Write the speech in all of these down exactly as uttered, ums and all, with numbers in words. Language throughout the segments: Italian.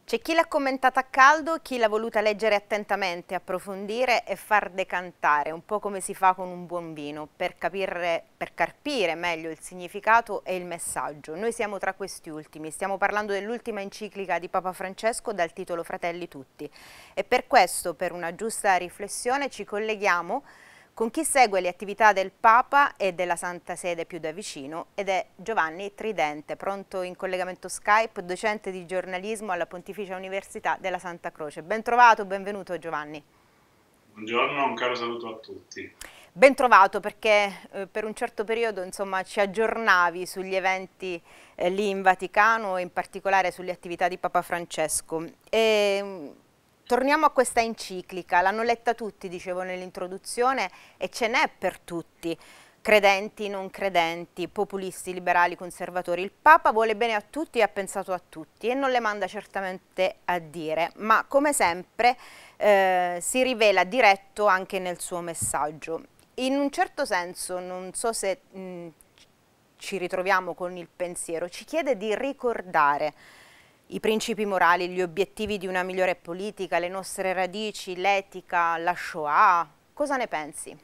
C'è chi l'ha commentata a caldo, chi l'ha voluta leggere attentamente, approfondire e far decantare, un po' come si fa con un buon vino, per capire, per carpire meglio il significato e il messaggio. Noi siamo tra questi ultimi, stiamo parlando dell'ultima enciclica di Papa Francesco dal titolo Fratelli Tutti. E per questo, per una giusta riflessione, ci colleghiamo con chi segue le attività del Papa e della Santa Sede più da vicino ed è Giovanni Tridente, pronto in collegamento Skype, docente di giornalismo alla Pontificia Università della Santa Croce. Ben trovato, benvenuto Giovanni. Buongiorno, un caro saluto a tutti. Ben trovato perché eh, per un certo periodo insomma, ci aggiornavi sugli eventi eh, lì in Vaticano e in particolare sulle attività di Papa Francesco. E, torniamo a questa enciclica, l'hanno letta tutti, dicevo nell'introduzione, e ce n'è per tutti, credenti, non credenti, populisti, liberali, conservatori. Il Papa vuole bene a tutti e ha pensato a tutti e non le manda certamente a dire, ma come sempre eh, si rivela diretto anche nel suo messaggio. In un certo senso, non so se mh, ci ritroviamo con il pensiero, ci chiede di ricordare i principi morali, gli obiettivi di una migliore politica, le nostre radici, l'etica, la Shoah. Cosa ne pensi?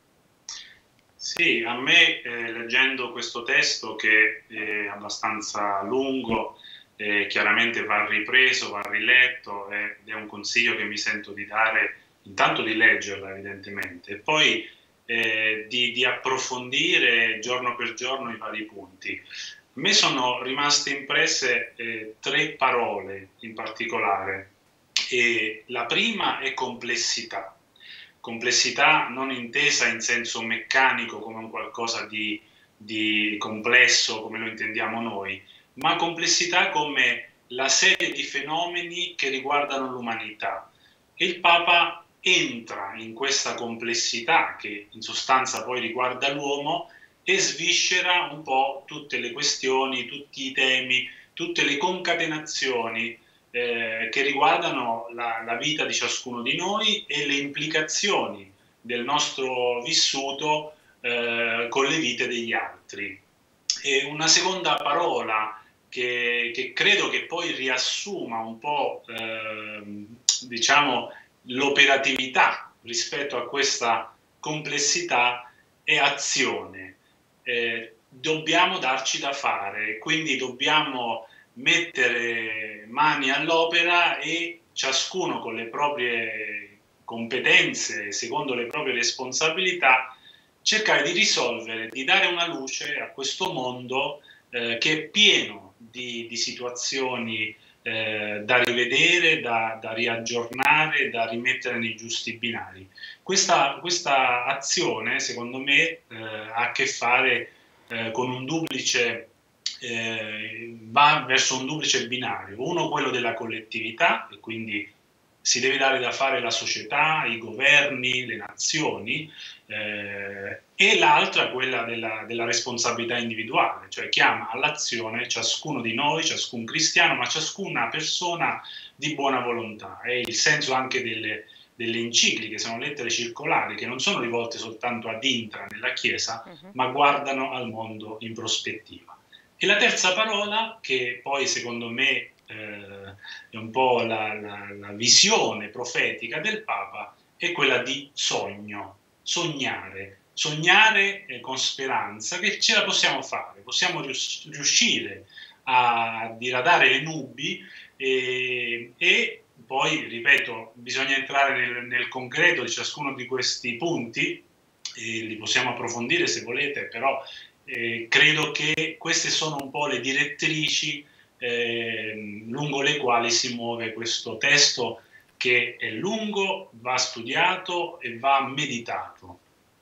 Sì, a me eh, leggendo questo testo che è abbastanza lungo, eh, chiaramente va ripreso, va riletto ed è un consiglio che mi sento di dare, intanto di leggerla evidentemente, e poi eh, di, di approfondire giorno per giorno i vari punti. A me sono rimaste impresse eh, tre parole in particolare. E la prima è complessità. Complessità non intesa in senso meccanico come un qualcosa di, di complesso come lo intendiamo noi, ma complessità come la serie di fenomeni che riguardano l'umanità. E il Papa entra in questa complessità che in sostanza poi riguarda l'uomo e sviscera un po' tutte le questioni, tutti i temi, tutte le concatenazioni eh, che riguardano la, la vita di ciascuno di noi e le implicazioni del nostro vissuto eh, con le vite degli altri. E una seconda parola che, che credo che poi riassuma un po' eh, diciamo l'operatività rispetto a questa complessità è azione. Eh, dobbiamo darci da fare, quindi dobbiamo mettere mani all'opera e ciascuno con le proprie competenze, secondo le proprie responsabilità, cercare di risolvere, di dare una luce a questo mondo eh, che è pieno di, di situazioni eh, da rivedere, da, da riaggiornare, da rimettere nei giusti binari. Questa, questa azione, secondo me, eh, ha a che fare eh, con un duplice eh, va verso un duplice binario, uno quello della collettività, e quindi si deve dare da fare la società, i governi, le nazioni, eh, e l'altra quella della, della responsabilità individuale, cioè chiama all'azione ciascuno di noi, ciascun cristiano, ma ciascuna persona di buona volontà. È il senso anche delle, delle encicliche, sono lettere circolari che non sono rivolte soltanto ad intra nella Chiesa, Uh-huh. ma guardano al mondo in prospettiva. E la terza parola, che poi secondo me eh, è un po' la, la, la visione profetica del Papa, è quella di sogno, sognare, sognare eh, con speranza che ce la possiamo fare, possiamo rius- riuscire a diradare le nubi e, e poi, ripeto, bisogna entrare nel, nel concreto di ciascuno di questi punti, e li possiamo approfondire se volete, però eh, credo che queste sono un po' le direttrici eh, lungo le quali si muove questo testo, che è lungo, va studiato e va meditato.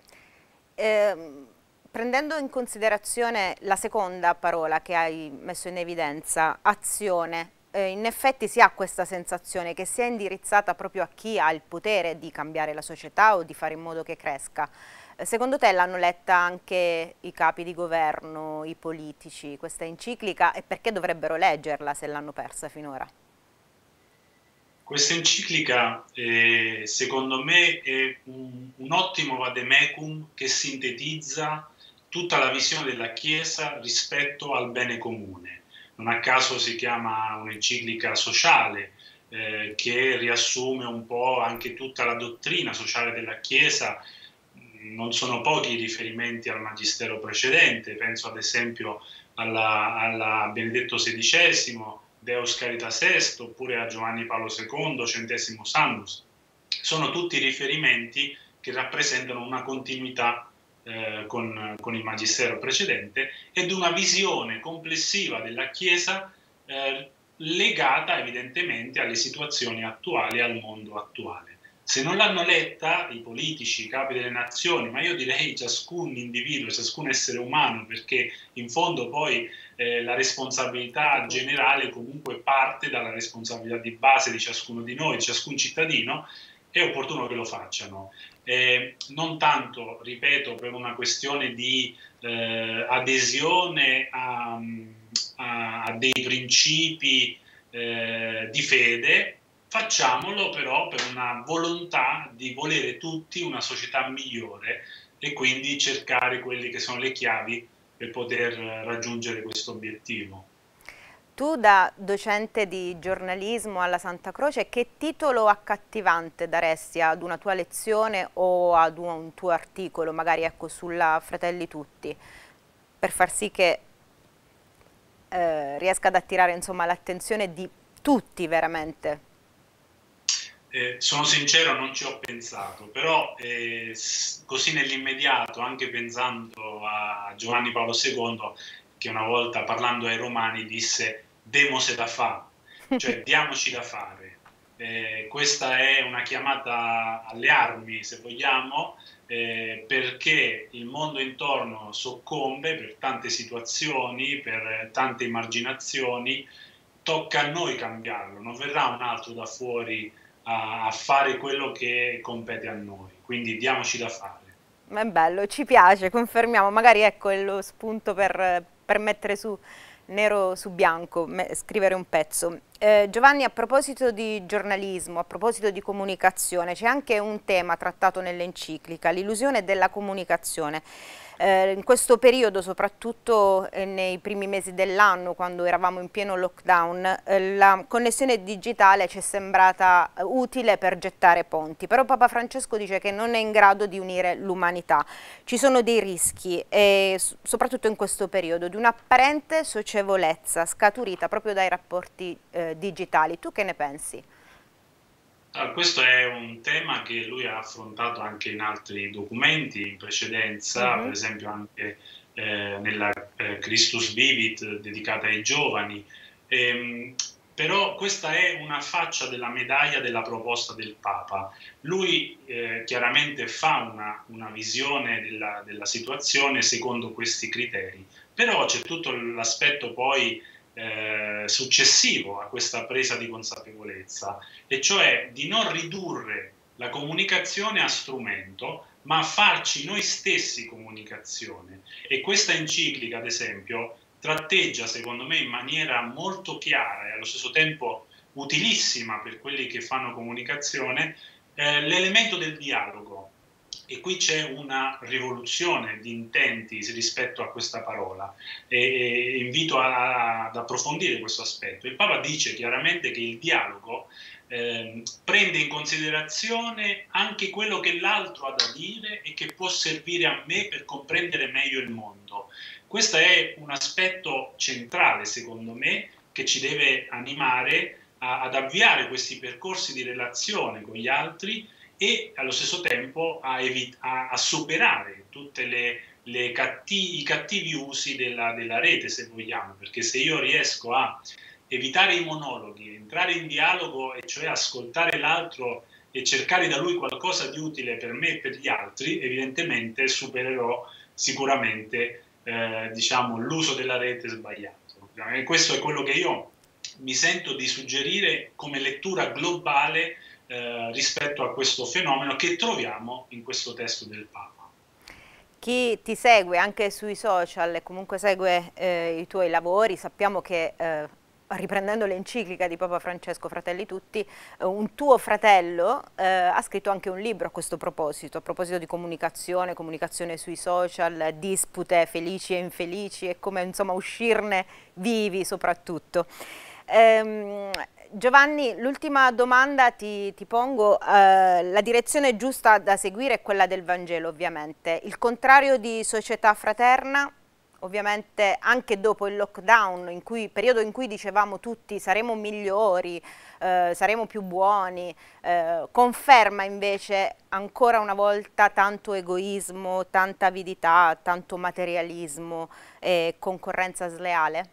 Eh, prendendo in considerazione la seconda parola che hai messo in evidenza, azione, eh, in effetti si ha questa sensazione che sia indirizzata proprio a chi ha il potere di cambiare la società o di fare in modo che cresca. Eh, secondo te l'hanno letta anche i capi di governo, i politici, questa enciclica, e perché dovrebbero leggerla se l'hanno persa finora? Questa enciclica, eh, secondo me, è un, un ottimo vademecum che sintetizza tutta la visione della Chiesa rispetto al bene comune. non a caso si chiama un'enciclica sociale, eh, che riassume un po' anche tutta la dottrina sociale della Chiesa. Non sono pochi i riferimenti al magistero precedente, penso ad esempio alla, alla Benedetto sedicesimo, Deus Caritas Est, oppure a Giovanni Paolo secondo, Centesimus Annus. Sono tutti riferimenti che rappresentano una continuità eh, con, con il magistero precedente ed una visione complessiva della Chiesa eh, legata evidentemente alle situazioni attuali, al mondo attuale. Se non l'hanno letta i politici, i capi delle nazioni, ma io direi ciascun individuo, ciascun essere umano, perché in fondo poi eh, la responsabilità generale comunque parte dalla responsabilità di base di ciascuno di noi, di ciascun cittadino, è opportuno che lo facciano. Eh, non tanto, ripeto, per una questione di eh, adesione a, a, a dei principi eh, di fede. Facciamolo però per una volontà di volere tutti una società migliore e quindi cercare quelle che sono le chiavi per poter raggiungere questo obiettivo. Tu da docente di giornalismo alla Santa Croce, che titolo accattivante daresti ad una tua lezione o ad un tuo articolo, magari ecco sulla Fratelli Tutti, per far sì che eh, riesca ad attirare insomma l'attenzione di tutti veramente? Eh, sono sincero, non ci ho pensato, però eh, così nell'immediato, anche pensando a Giovanni Paolo secondo, che una volta parlando ai Romani disse «demose da fa», cioè diamoci da fare. Eh, questa è una chiamata alle armi, se vogliamo, eh, perché il mondo intorno soccombe per tante situazioni, per tante emarginazioni. Tocca a noi cambiarlo, non verrà un altro da fuori a fare quello che compete a noi, quindi diamoci da fare. È bello, ci piace, confermiamo, magari ecco è lo spunto per, per mettere su nero su bianco, me, scrivere un pezzo. Eh, Giovanni, a proposito di giornalismo, a proposito di comunicazione, c'è anche un tema trattato nell'enciclica, l'illusione della comunicazione. Eh, in questo periodo, soprattutto eh, nei primi mesi dell'anno, quando eravamo in pieno lockdown, eh, la connessione digitale ci è sembrata eh, utile per gettare ponti, però Papa Francesco dice che non è in grado di unire l'umanità. Ci sono dei rischi, e, soprattutto in questo periodo, di un'apparente socievolezza scaturita proprio dai rapporti eh, digitali. Tu che ne pensi? Allora, questo è un tema che lui ha affrontato anche in altri documenti in precedenza, uh-huh. per esempio anche eh, nella eh, Christus Vivit dedicata ai giovani. Ehm, però questa è una faccia della medaglia della proposta del Papa. Lui eh, chiaramente fa una, una visione della, della situazione secondo questi criteri, però c'è tutto l'aspetto poi Eh, successivo a questa presa di consapevolezza, e cioè di non ridurre la comunicazione a strumento, ma a farci noi stessi comunicazione. E questa enciclica, ad esempio, tratteggia, secondo me, in maniera molto chiara e allo stesso tempo utilissima per quelli che fanno comunicazione, eh, l'elemento del dialogo. E qui c'è una rivoluzione di intenti rispetto a questa parola e, e invito a, a, ad approfondire questo aspetto. Il Papa dice chiaramente che il dialogo eh, prende in considerazione anche quello che l'altro ha da dire e che può servire a me per comprendere meglio il mondo. Questo è un aspetto centrale, secondo me, che ci deve animare a, ad avviare questi percorsi di relazione con gli altri e allo stesso tempo a, a, a superare tutti cattivi, i cattivi usi della, della rete, se vogliamo, perché se io riesco a evitare i monologhi, entrare in dialogo, e cioè ascoltare l'altro e cercare da lui qualcosa di utile per me e per gli altri, evidentemente supererò sicuramente eh, diciamo, l'uso della rete sbagliato. E questo è quello che io mi sento di suggerire come lettura globale Eh, rispetto a questo fenomeno che troviamo in questo testo del Papa. Chi ti segue anche sui social e comunque segue eh, i tuoi lavori, sappiamo che eh, riprendendo l'enciclica di Papa Francesco, Fratelli Tutti, eh, un tuo fratello eh, ha scritto anche un libro a questo proposito, a proposito di comunicazione, comunicazione sui social, dispute felici e infelici e come insomma uscirne vivi soprattutto. Ehm, Giovanni, l'ultima domanda ti, ti pongo, eh, la direzione giusta da seguire è quella del Vangelo ovviamente, il contrario di società fraterna, ovviamente anche dopo il lockdown, in cui, periodo in cui dicevamo tutti saremo migliori, eh, saremo più buoni, eh, conferma invece ancora una volta tanto egoismo, tanta avidità, tanto materialismo e concorrenza sleale?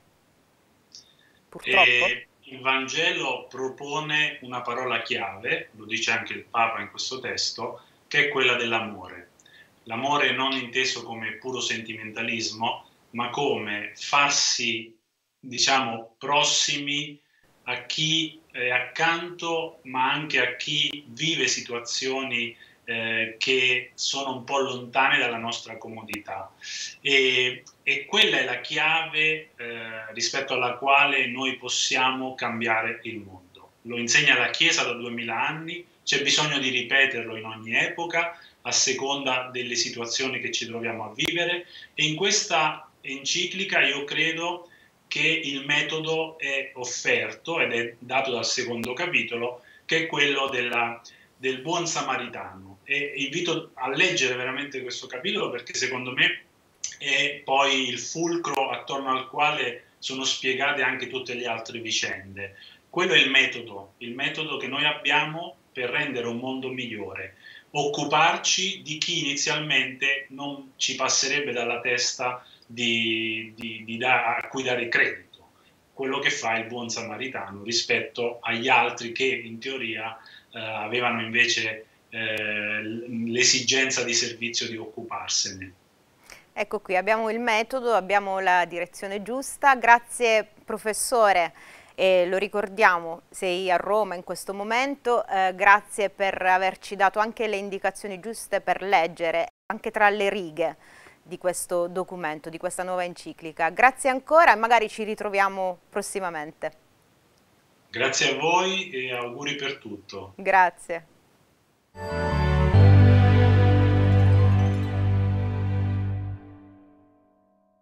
Purtroppo. E il Vangelo propone una parola chiave, lo dice anche il Papa in questo testo, che è quella dell'amore. L'amore non inteso come puro sentimentalismo, ma come farsi, diciamo, prossimi a chi è accanto, ma anche a chi vive situazioni eh, che sono un po' lontane dalla nostra comodità. E, e quella è la chiave eh, rispetto alla quale noi possiamo cambiare il mondo. Lo insegna la Chiesa da duemila anni, c'è bisogno di ripeterlo in ogni epoca, a seconda delle situazioni che ci troviamo a vivere, e in questa enciclica io credo che il metodo è offerto ed è dato dal secondo capitolo, che è quello della, del buon samaritano. E invito a leggere veramente questo capitolo perché secondo me è poi il fulcro attorno al quale sono spiegate anche tutte le altre vicende. Quello è il metodo, il metodo che noi abbiamo per rendere un mondo migliore. Occuparci di chi inizialmente non ci passerebbe dalla testa di, di, di da, a cui dare credito, quello che fa il buon samaritano rispetto agli altri che in teoria eh, avevano invece eh, l'esigenza di servizio di occuparsene. Ecco qui, abbiamo il metodo, abbiamo la direzione giusta. Grazie professore. E lo ricordiamo, sei a Roma in questo momento, eh, grazie per averci dato anche le indicazioni giuste per leggere, anche tra le righe di questo documento, di questa nuova enciclica. Grazie ancora e magari ci ritroviamo prossimamente. Grazie a voi e auguri per tutto. Grazie.